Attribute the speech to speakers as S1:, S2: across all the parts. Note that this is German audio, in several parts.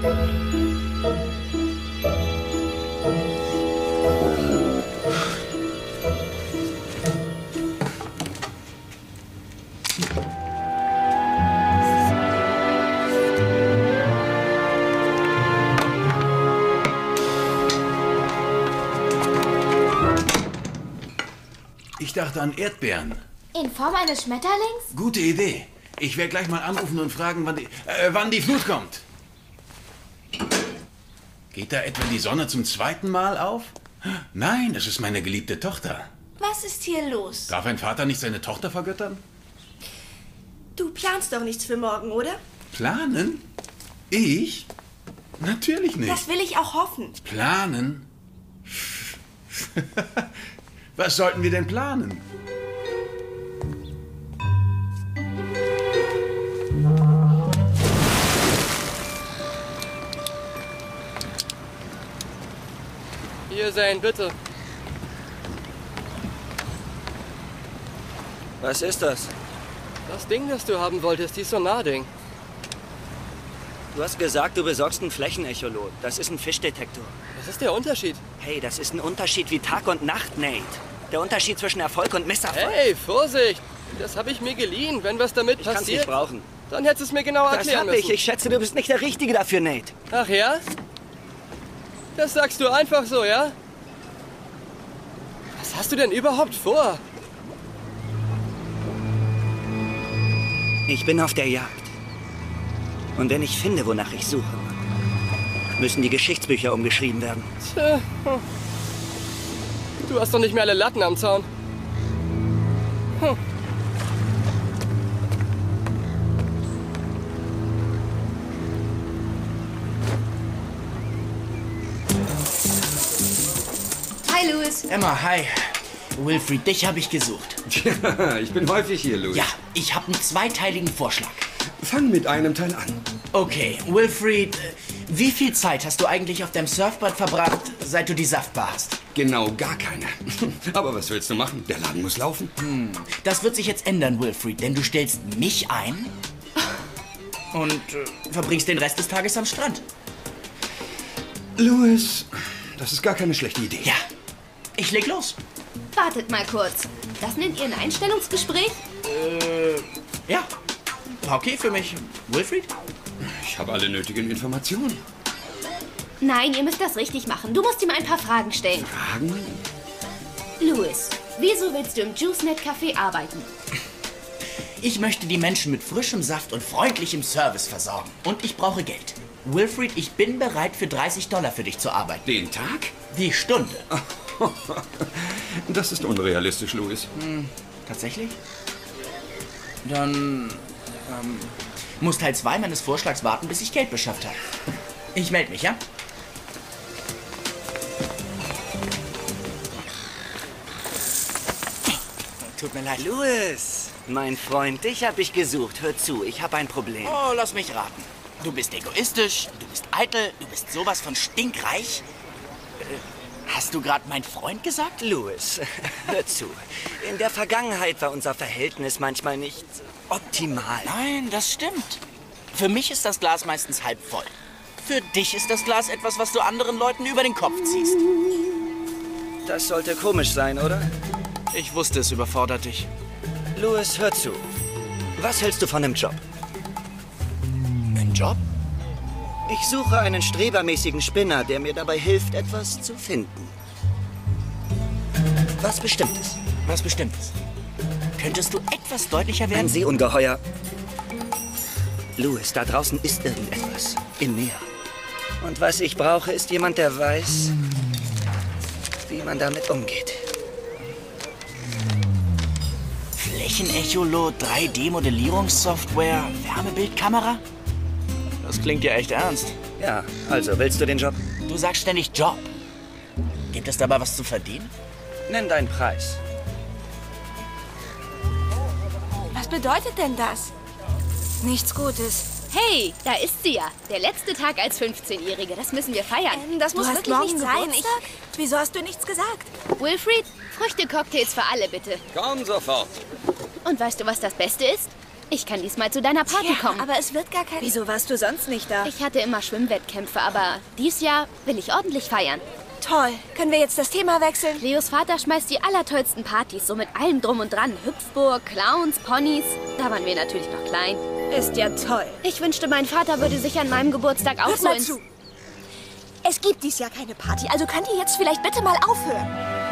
S1: Ich dachte an Erdbeeren.
S2: In Form eines Schmetterlings?
S1: Gute Idee. Ich werde gleich mal anrufen und fragen, wann die Flut kommt. Geht da etwa die Sonne zum zweiten Mal auf? Nein, das ist meine geliebte Tochter.
S3: Was ist hier los?
S1: Darf ein Vater nicht seine Tochter vergöttern?
S3: Du planst doch nichts für morgen, oder?
S1: Planen? Ich? Natürlich nicht.
S3: Das will ich auch hoffen.
S1: Planen? Was sollten wir denn planen?
S4: Hier sein, bitte.
S5: Was ist das?
S4: Das Ding, das du haben wolltest, dieses Sonar-Ding.
S5: Du hast gesagt, du besorgst ein Flächenecholot. Das ist ein Fischdetektor.
S4: Was ist der Unterschied?
S5: Hey, das ist ein Unterschied wie Tag und Nacht, Nate. Der Unterschied zwischen Erfolg und Misserfolg.
S4: Hey, Vorsicht! Das habe ich mir geliehen. Wenn was damit
S5: Ich kann's
S4: passiert,
S5: nicht brauchen.
S4: dann hättest du es mir genau
S5: Das
S4: erklären
S5: hab ich.
S4: müssen.
S5: Ich schätze, du bist nicht der Richtige dafür, Nate.
S4: Ach ja? Das sagst du einfach so, ja? Was hast du denn überhaupt vor?
S5: Ich bin auf der Jagd. Und wenn ich finde, wonach ich suche, müssen die Geschichtsbücher umgeschrieben werden.
S4: Tja. Du hast doch nicht mehr alle Latten am Zaun.
S3: Hi, Louis.
S6: Emma, hi. Wilfried, dich habe ich gesucht.
S7: Ja, ich bin häufig hier, Louis.
S6: Ja, ich habe einen zweiteiligen Vorschlag.
S7: Fang mit einem Teil an.
S6: Okay, Wilfried, wie viel Zeit hast du eigentlich auf deinem Surfbrett verbracht, seit du die Saftbar hast?
S7: Genau, gar keine. Aber was willst du machen? Der Laden muss laufen.
S6: Das wird sich jetzt ändern, Wilfried, denn du stellst mich ein und verbringst den Rest des Tages am Strand.
S7: Louis, das ist gar keine schlechte Idee.
S6: Ja, ich leg los.
S2: Wartet mal kurz. Das nennt ihr ein Einstellungsgespräch?
S6: Ja, okay für mich. Wilfried?
S7: Ich habe alle nötigen Informationen.
S2: Nein, ihr müsst das richtig machen. Du musst ihm ein paar Fragen stellen.
S7: Fragen?
S2: Louis, wieso willst du im JuiceNet Café arbeiten?
S6: Ich möchte die Menschen mit frischem Saft und freundlichem Service versorgen. Und ich brauche Geld. Wilfried, ich bin bereit, für $30 für dich zu arbeiten.
S7: Den Tag?
S6: Die Stunde.
S7: Das ist unrealistisch, Louis.
S6: Tatsächlich? Dann muss Teil 2 meines Vorschlags warten, bis ich Geld beschafft habe. Ich melde mich, ja? Tut mir leid.
S5: Louis, mein Freund, dich habe ich gesucht. Hör zu, ich habe ein Problem.
S6: Oh, lass mich raten. Du bist egoistisch, du bist eitel, du bist sowas von stinkreich. Hast du gerade mein Freund gesagt?
S5: Louis, hör zu. In der Vergangenheit war unser Verhältnis manchmal nicht optimal.
S6: Nein, das stimmt. Für mich ist das Glas meistens halb voll. Für dich ist das Glas etwas, was du anderen Leuten über den Kopf ziehst.
S5: Das sollte komisch sein, oder?
S6: Ich wusste, es überfordert dich.
S5: Louis, hör zu. Was hältst du von dem Job?
S6: Ein Job?
S5: Ich suche einen strebermäßigen Spinner, der mir dabei hilft, etwas zu finden. Was Bestimmtes.
S6: Was Bestimmtes. Könntest du etwas deutlicher
S5: Ein
S6: werden?
S5: Seeungeheuer. Louis, da draußen ist irgendetwas. Im Meer. Und was ich brauche, ist jemand, der weiß, wie man damit umgeht.
S6: Flächenecholot, 3D-Modellierungssoftware, Wärmebildkamera? Das klingt ja echt ernst.
S5: Ja, also, willst du den Job?
S6: Du sagst ständig Job. Gibt es dabei was zu verdienen?
S5: Nenn deinen Preis.
S3: Was bedeutet denn das? Nichts Gutes.
S2: Hey, da ist sie ja. Der letzte Tag als 15-Jährige. Das müssen wir feiern.
S3: Das muss
S8: Du hast
S3: wirklich
S8: morgen
S3: nicht sein.
S8: Geburtstag? Wieso hast du nichts gesagt?
S2: Wilfried, Früchtecocktails für alle, bitte.
S7: Komm sofort.
S2: Und weißt du, was das Beste ist? Ich kann diesmal zu deiner Party kommen.
S3: Aber es wird gar kein... Wieso warst du sonst nicht da?
S2: Ich hatte immer Schwimmwettkämpfe, aber dies Jahr will ich ordentlich feiern.
S3: Toll. Können wir jetzt das Thema wechseln?
S2: Leos Vater schmeißt die allertollsten Partys, so mit allem drum und dran. Hüpfburg, Clowns, Ponys. Da waren wir natürlich noch klein.
S3: Ist ja toll.
S2: Ich wünschte, mein Vater würde sich an meinem Geburtstag auch
S3: Hört
S2: so
S3: mal zu. Es gibt dies Jahr keine Party, also könnt ihr jetzt vielleicht bitte mal aufhören?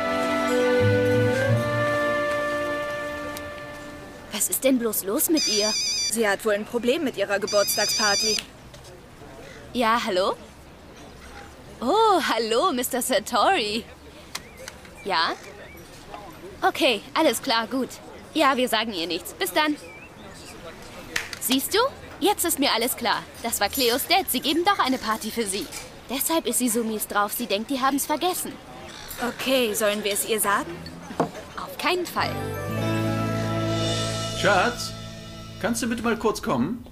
S2: Was ist denn bloß los mit ihr?
S3: Sie hat wohl ein Problem mit ihrer Geburtstagsparty.
S2: Ja, hallo? Oh, hallo, Mr. Satori. Ja? Okay, alles klar, gut. Ja, wir sagen ihr nichts. Bis dann. Siehst du? Jetzt ist mir alles klar. Das war Cleos Dad. Sie geben doch eine Party für sie. Deshalb ist sie so mies drauf. Sie denkt, die haben's vergessen.
S3: Okay, sollen wir es ihr sagen?
S2: Auf keinen Fall.
S1: Schatz, kannst du bitte mal kurz kommen?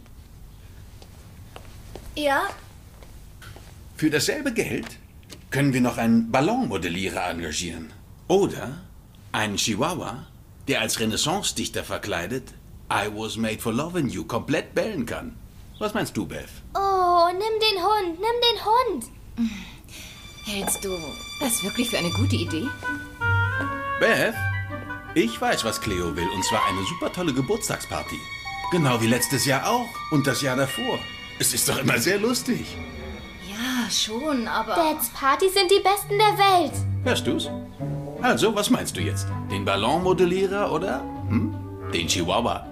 S3: Ja?
S1: Für dasselbe Geld können wir noch einen Ballonmodellierer engagieren. Oder einen Chihuahua, der als Renaissance-Dichter verkleidet I was made for loving you komplett bellen kann. Was meinst du, Beth?
S9: Oh, nimm den Hund, nimm den Hund. Hältst du das wirklich für eine gute Idee?
S1: Beth, ich weiß, was Cleo will, und zwar eine super tolle Geburtstagsparty. Genau wie letztes Jahr auch und das Jahr davor. Es ist doch immer sehr lustig.
S9: Ja, schon, aber...
S8: Dads Partys sind die besten der Welt.
S1: Hörst du's? Also, was meinst du jetzt? Den Ballonmodellierer oder den Chihuahua?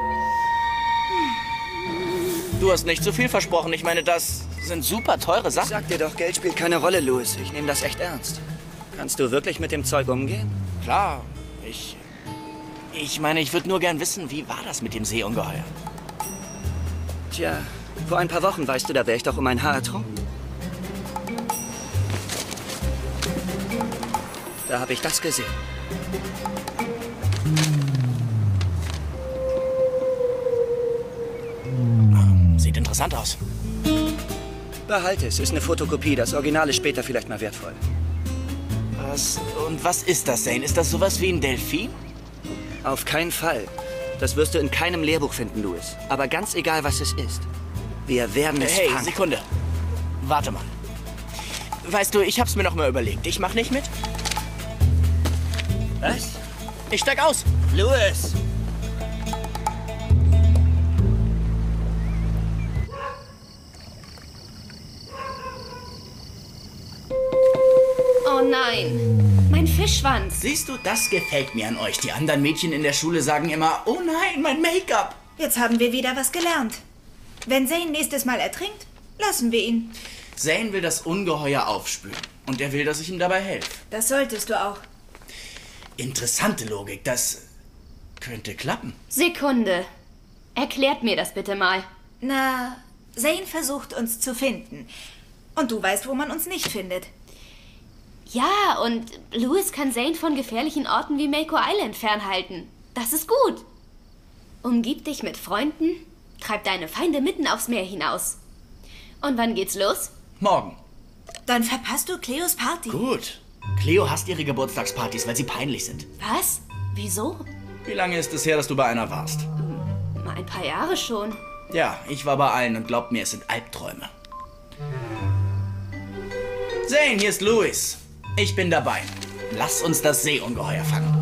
S6: Du hast nicht zu viel versprochen. Ich meine, das sind super teure Sachen.
S5: Sag dir doch, Geld spielt keine Rolle, Louis. Ich nehme das echt ernst. Kannst du wirklich mit dem Zeug umgehen?
S6: Klar, ich meine, ich würde nur gern wissen, wie war das mit dem Seeungeheuer?
S5: Tja, vor ein paar Wochen, weißt du, da wäre ich doch um ein Haar ertrunken. Da habe ich das gesehen.
S6: Sieht interessant aus.
S5: Behalte es, ist eine Fotokopie. Das Original ist später vielleicht mal wertvoll.
S6: Was ist das, Zane? Ist das sowas wie ein Delfin?
S5: Auf keinen Fall. Das wirst du in keinem Lehrbuch finden, Louis. Aber ganz egal, was es ist. Wir werden es
S6: Hey,
S5: fangen.
S6: Sekunde. Warte mal. Weißt du, ich hab's mir noch mal überlegt. Ich mach nicht mit.
S5: Was?
S6: Ich steig aus.
S5: Louis!
S2: Oh nein, mein Fischschwanz.
S6: Siehst du, das gefällt mir an euch. Die anderen Mädchen in der Schule sagen immer, oh nein, mein Make-up.
S3: Jetzt haben wir wieder was gelernt. Wenn Zane nächstes Mal ertrinkt, lassen wir ihn.
S6: Zane will das Ungeheuer aufspüren. Und er will, dass ich ihm dabei helfe.
S3: Das solltest du auch.
S6: Interessante Logik. Das könnte klappen.
S2: Sekunde. Erklärt mir das bitte mal.
S3: Na, Zane versucht uns zu finden. Und du weißt, wo man uns nicht findet.
S2: Ja, und Louis kann Zane von gefährlichen Orten wie Mako Island fernhalten. Das ist gut. Umgib dich mit Freunden, treib deine Feinde mitten aufs Meer hinaus. Und wann geht's los?
S6: Morgen.
S3: Dann verpasst du Cleos Party.
S6: Gut. Cleo hasst ihre Geburtstagspartys, weil sie peinlich sind.
S2: Was? Wieso?
S6: Wie lange ist es her, dass du bei einer warst?
S2: Mal ein paar Jahre schon.
S6: Ja, ich war bei allen und glaub mir, es sind Albträume. Zane, hier ist Louis. Ich bin dabei. Lass uns das Seeungeheuer fangen.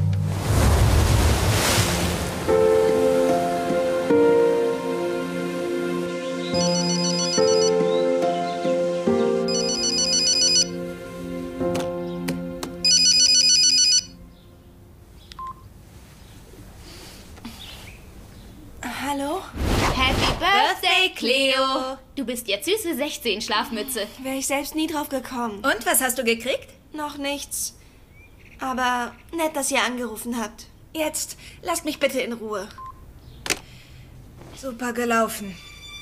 S3: Hallo?
S2: Happy Birthday, Cleo! Du bist jetzt süße 16, Schlafmütze.
S10: Wäre ich selbst nie drauf gekommen.
S3: Und, was hast du gekriegt?
S10: Noch nichts. Aber nett, dass ihr angerufen habt.
S3: Jetzt, lasst mich bitte in Ruhe. Super gelaufen.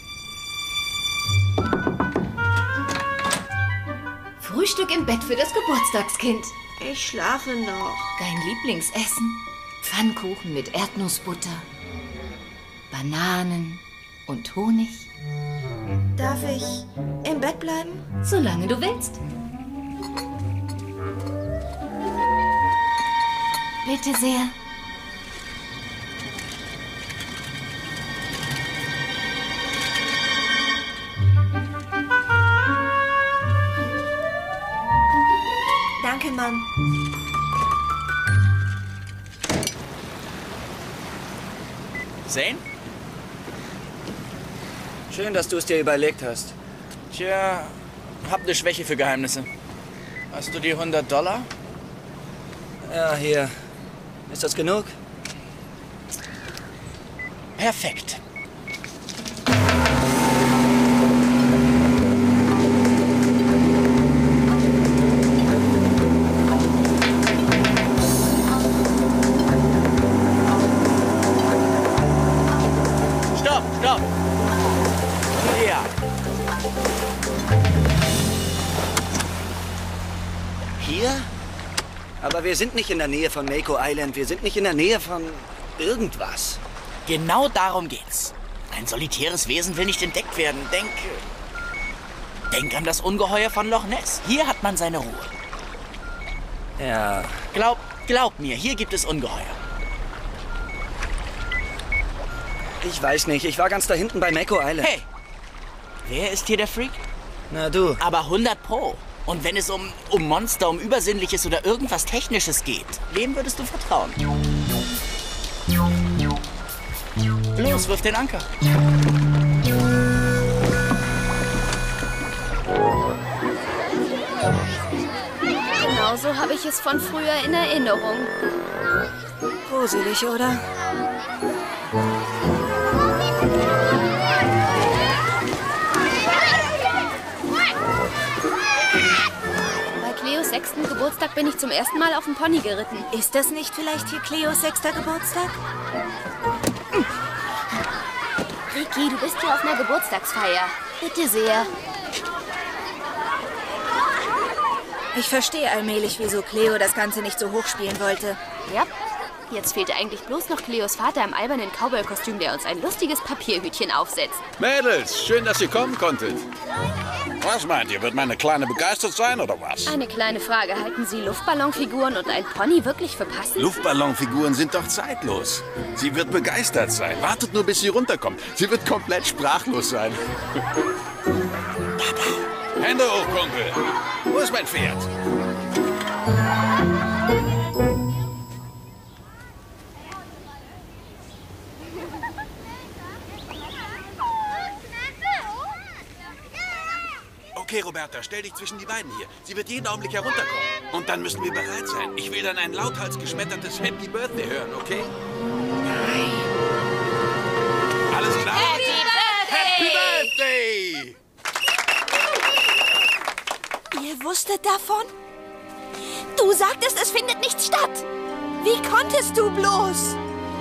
S9: Frühstück im Bett für das Geburtstagskind.
S10: Ich schlafe noch.
S9: Dein Lieblingsessen? Pfannkuchen mit Erdnussbutter, Bananen und Honig.
S10: Darf ich im Bett bleiben?
S9: Solange du willst. Bitte sehr.
S3: haben.
S6: Zane?
S5: Schön, dass du es dir überlegt hast.
S6: Tja, hab eine Schwäche für Geheimnisse. Hast du die $100?
S5: Ja, hier. Ist das genug?
S6: Perfekt. Stopp, stopp. Ja.
S5: Hier? Aber wir sind nicht in der Nähe von Mako Island. Wir sind nicht in der Nähe von irgendwas.
S6: Genau darum geht's. Ein solitäres Wesen will nicht entdeckt werden. Denk an das Ungeheuer von Loch Ness. Hier hat man seine Ruhe.
S5: Ja.
S6: Glaub mir, hier gibt es Ungeheuer.
S5: Ich weiß nicht. Ich war ganz da hinten bei Mako Island.
S6: Hey, wer ist hier der Freak?
S5: Na du.
S6: Aber 100 Pro. Und wenn es um Monster, um Übersinnliches oder irgendwas Technisches geht, wem würdest du vertrauen? Los, wirf den Anker.
S2: Genauso habe ich es von früher in Erinnerung.
S3: Gruselig, oder?
S2: Bei Cleos 6. Geburtstag bin ich zum ersten Mal auf dem Pony geritten.
S3: Ist das nicht vielleicht hier Cleos 6. Geburtstag?
S2: Ricky, du bist hier auf einer Geburtstagsfeier. Bitte sehr.
S3: Ich verstehe allmählich, wieso Cleo das Ganze nicht so hoch spielen wollte.
S2: Ja. Jetzt fehlte eigentlich bloß noch Cleos Vater im albernen Cowboy-Kostüm, der uns ein lustiges Papierhütchen aufsetzt.
S1: Mädels, schön, dass ihr kommen konntet. Was meint ihr, wird meine Kleine begeistert sein oder was?
S2: Eine kleine Frage. Halten Sie Luftballonfiguren und ein Pony wirklich für passend?
S1: Luftballonfiguren sind doch zeitlos. Sie wird begeistert sein. Wartet nur, bis sie runterkommt. Sie wird komplett sprachlos sein. Hände hoch, Kumpel. Wo ist mein Pferd? Okay, Roberta, stell dich zwischen die beiden hier. Sie wird jeden Augenblick herunterkommen. Und dann müssen wir bereit sein. Ich will dann ein lauthals geschmettertes Happy Birthday hören, okay? Alles klar? Happy Birthday!
S3: Ihr wusstet davon? Du sagtest, es findet nicht statt. Wie konntest du bloß?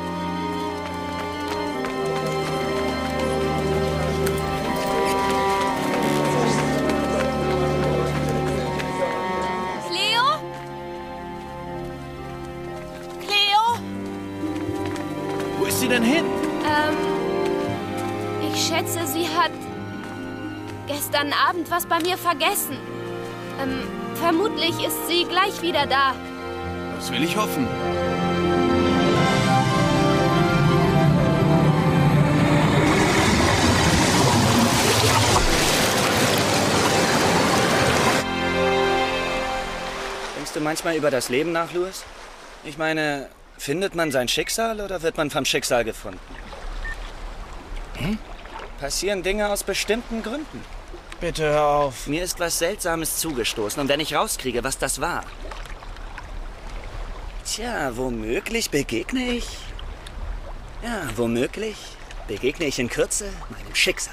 S1: Wo ist sie denn hin?
S2: Ich schätze, sie hat gestern Abend was bei mir vergessen. Vermutlich ist sie gleich wieder da.
S1: Das will ich hoffen.
S5: Denkst du manchmal über das Leben nach, Louis? Ich meine, findet man sein Schicksal oder wird man vom Schicksal gefunden? Passieren Dinge aus bestimmten Gründen.
S6: Bitte hör auf.
S5: Mir ist was Seltsames zugestoßen und wenn ich rauskriege, was das war... Tja, womöglich begegne ich... Ja, womöglich begegne ich in Kürze meinem Schicksal.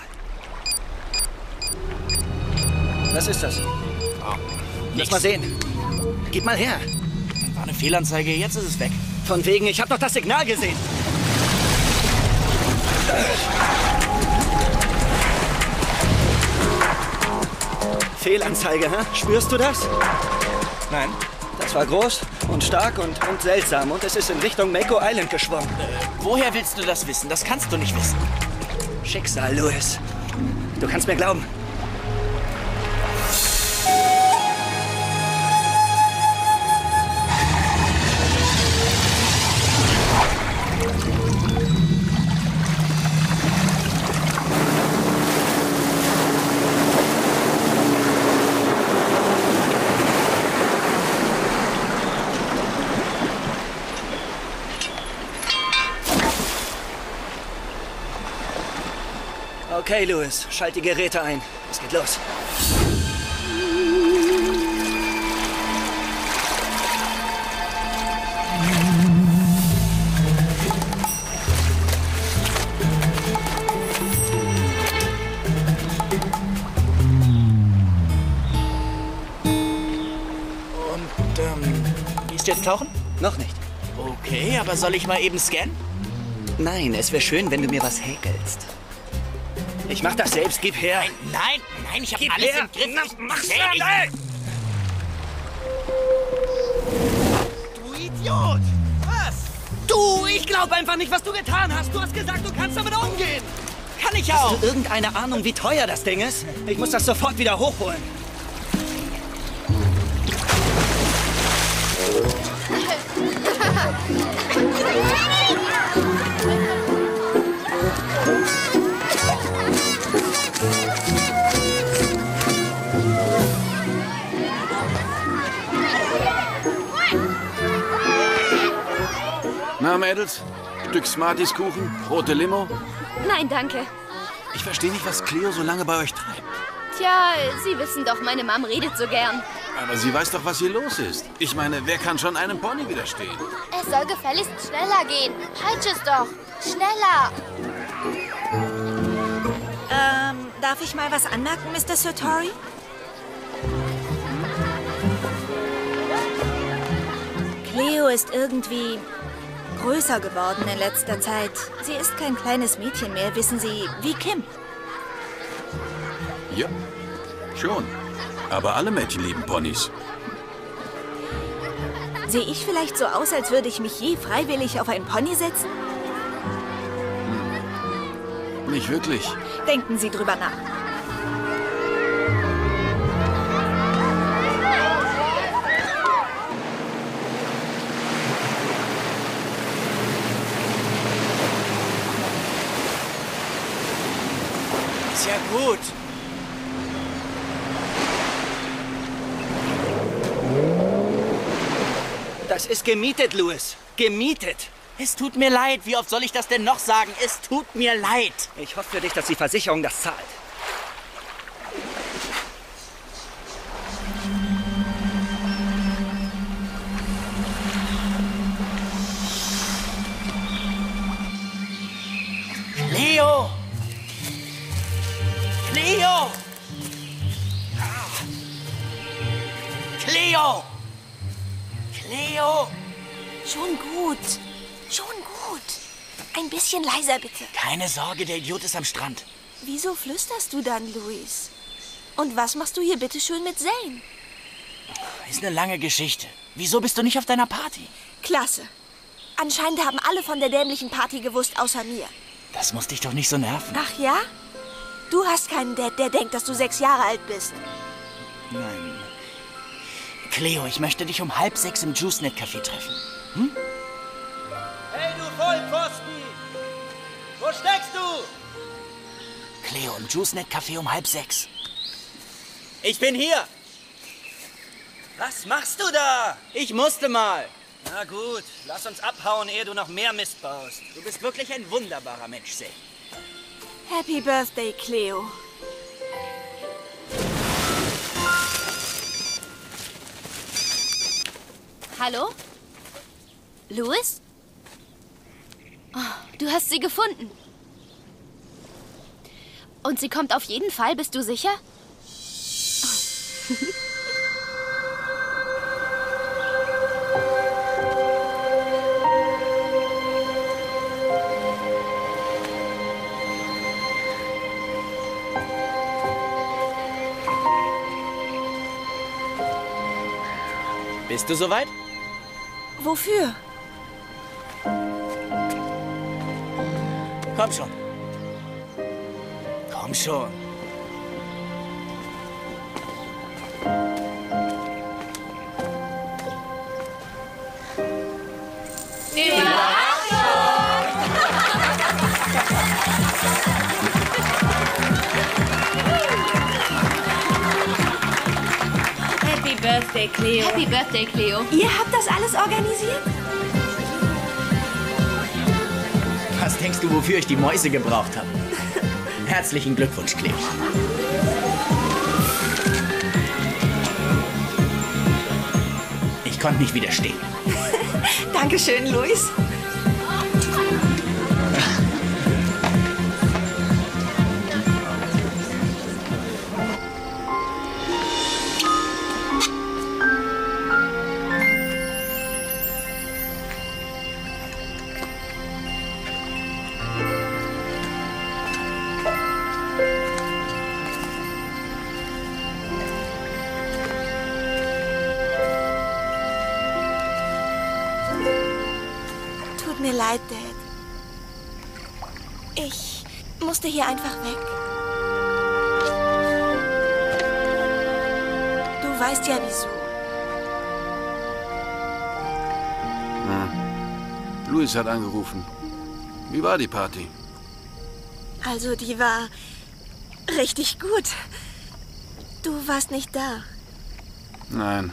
S5: Was ist das? Lass mal sehen. Gib mal her.
S6: War eine Fehlanzeige, jetzt ist es weg.
S5: Von wegen, ich habe doch das Signal gesehen. Fehlanzeige, hä? Spürst du das?
S6: Nein.
S5: Das war groß und stark und seltsam und es ist in Richtung Mako Island geschwommen.
S6: Woher willst du das wissen? Das kannst du nicht wissen.
S5: Schicksal, Louis. Du kannst mir glauben. Okay, Louis, schalt die Geräte ein. Es geht los.
S6: Gehst du jetzt tauchen?
S5: Noch nicht.
S6: Okay, aber soll ich mal eben scannen?
S5: Nein, es wäre schön, wenn du mir was häkelst. Ich mach das selbst, gib her.
S6: Nein, ich hab
S5: Gib
S6: alles
S5: her.
S6: im Griff.
S5: Mach's schnell! Du Idiot! Was? Du, ich glaube einfach nicht, was du getan hast. Du hast gesagt, du kannst damit umgehen.
S6: Kann ich auch.
S5: Hast du irgendeine Ahnung, wie teuer das Ding ist? Ich muss das sofort wieder hochholen.
S1: Na, Mädels? Stück Smarties-Kuchen? Rote Limo?
S2: Nein, danke.
S1: Ich verstehe nicht, was Cleo so lange bei euch treibt.
S2: Tja, Sie wissen doch, meine Mom redet so gern.
S1: Aber sie weiß doch, was hier los ist. Ich meine, wer kann schon einem Pony widerstehen?
S8: Es soll gefälligst schneller gehen. Halt es doch. Schneller.
S3: Darf ich mal was anmerken, Mr. Sertori? Cleo ist irgendwie größer geworden in letzter Zeit. Sie ist kein kleines Mädchen mehr, wissen Sie, wie Kim.
S1: Ja, schon. Aber alle Mädchen lieben Ponys.
S3: Sehe ich vielleicht so aus, als würde ich mich je freiwillig auf ein Pony setzen?
S1: Nicht wirklich.
S3: Denken Sie drüber nach.
S6: Ist ja gut.
S5: Das ist gemietet, Louis. Gemietet.
S6: Es tut mir leid. Wie oft soll ich das denn noch sagen? Es tut mir leid.
S5: Ich hoffe für dich, dass die Versicherung das zahlt.
S6: Cleo! Cleo! Cleo! Cleo!
S3: Schon gut. Schon gut. Ein bisschen leiser, bitte.
S6: Keine Sorge, der Idiot ist am Strand.
S3: Wieso flüsterst du dann, Louis? Und was machst du hier bitte schön mit Zane?
S6: Ist eine lange Geschichte. Wieso bist du nicht auf deiner Party?
S3: Klasse. Anscheinend haben alle von der dämlichen Party gewusst, außer mir.
S6: Das muss dich doch nicht so nerven.
S3: Ach ja? Du hast keinen Dad, der denkt, dass du 6 Jahre alt bist.
S6: Nein. Cleo, ich möchte dich um 5:30 im Juicenet-Café treffen. Hm?
S5: Hey, du Vollpfosten! Wo steckst du?
S6: Cleo, im Juicenet-Café um 5:30.
S5: Ich bin hier. Was machst du da?
S6: Ich musste mal.
S5: Na gut, lass uns abhauen, ehe du noch mehr Mist baust.
S6: Du bist wirklich ein wunderbarer Mensch, Zane.
S3: Happy Birthday, Cleo.
S2: Hallo? Louis? Oh, du hast sie gefunden. Und sie kommt auf jeden Fall, bist du sicher? Oh.
S6: Bist du soweit?
S3: Wofür?
S6: Komm schon. Komm schon.
S9: Happy Birthday, Cleo.
S2: Happy Birthday, Cleo.
S3: Ihr habt das alles organisiert?
S6: Was denkst du, wofür ich die Mäuse gebraucht habe? Herzlichen Glückwunsch, Cleo. Ich konnte nicht widerstehen.
S10: Dankeschön, Luis. Tut mir leid, Dad. Ich musste hier einfach weg. Du weißt ja wieso.
S1: Luis hat angerufen. Wie war die Party?
S10: Also, die war richtig gut. Du warst nicht da.
S1: Nein.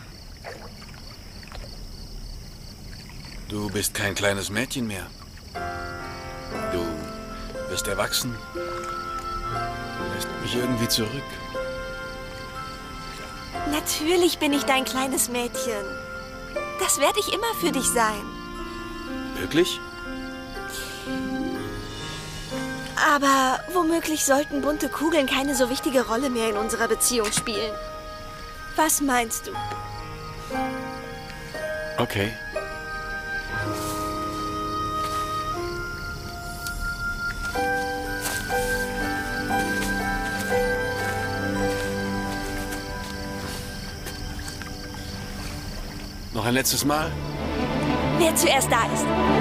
S1: Du bist kein kleines Mädchen mehr. Du bist erwachsen. Lässt mich irgendwie zurück.
S10: Natürlich bin ich dein kleines Mädchen. Das werde ich immer für dich sein.
S1: Wirklich?
S10: Aber womöglich sollten bunte Kugeln keine so wichtige Rolle mehr in unserer Beziehung spielen. Was meinst du?
S1: Okay. Noch ein letztes Mal?
S10: Wer zuerst da ist.